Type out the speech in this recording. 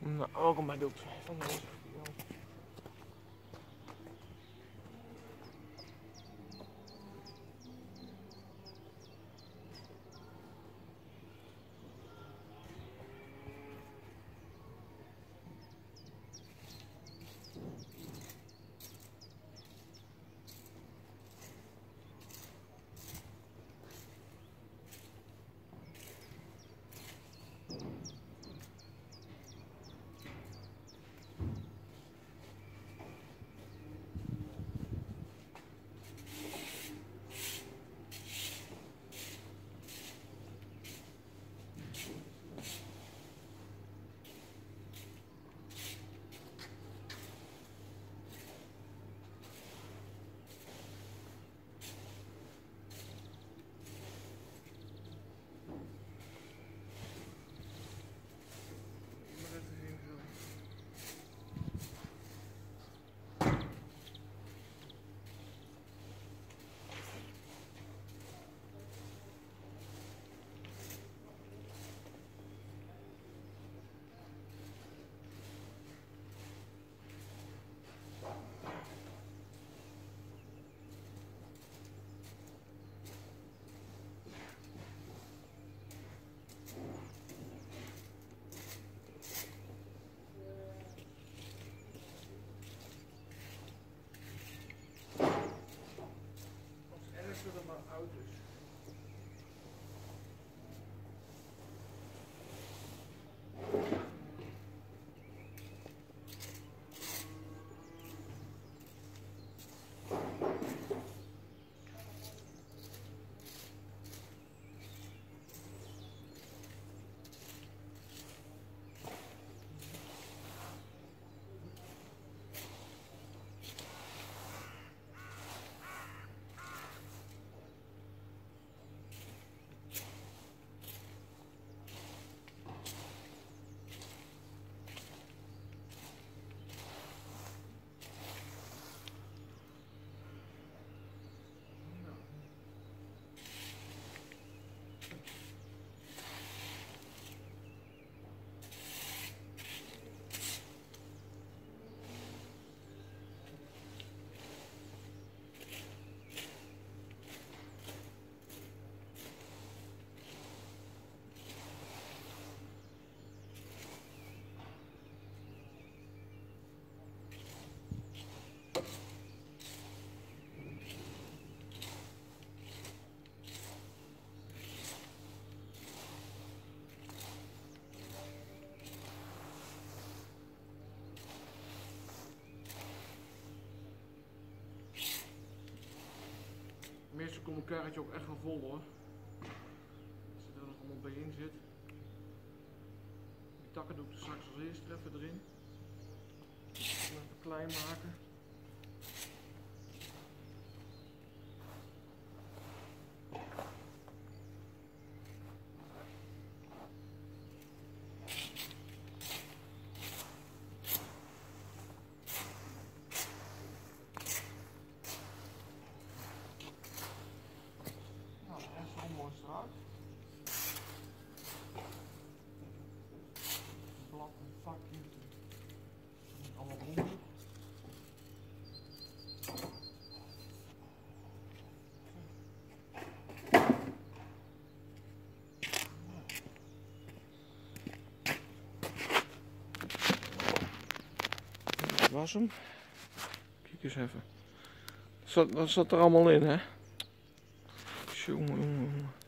Nou, welkom bij de hoek van deze video. Dat het maar oud is. Meestal komt een karretje ook echt wel vol hoor. Als er nog allemaal bij in zit. Die takken doe ik er straks als eerst even erin. Even klein maken. Eruit. Blad en vakje. Allemaal rond. Dat was hem. Kijk eens even. Dat zat er allemaal in, hè? Jongen, jongen, jongen.